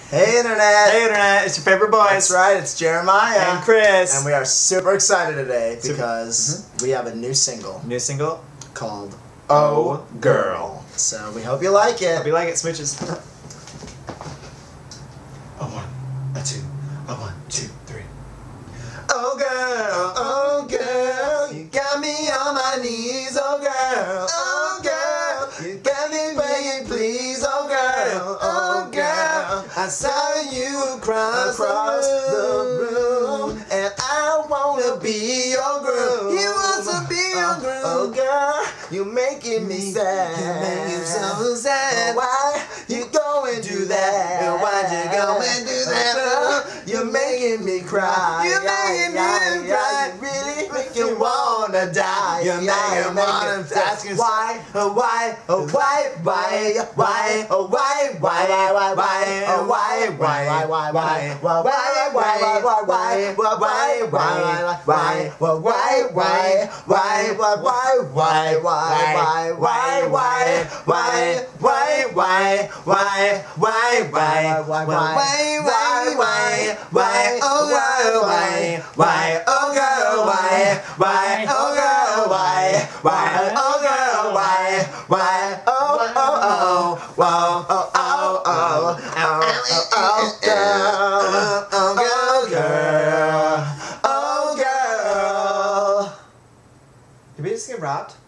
Hey Internet! Hey Internet, it's your favorite boys. That's right, it's Jeremiah. And Chris. And we are super excited today because we have a new single. New single? Called Oh Girl. So we hope you like it. Hope you like it, smooches. A one, a two, a 1, 2, 3. Oh girl, you got me on my knees, oh girl, you got me begging please, oh girl, I saw you across the room, and I wanna be your girl. You want to be your girl, oh girl, you making me sad, you make me so sad. Why you go and do that? Why'd you go and do that? You're making me cry. You're making me cry. You really make you wanna die. You're making me wanna ask you why, why, why, why, why, why, why, why, why, Did we just get robbed?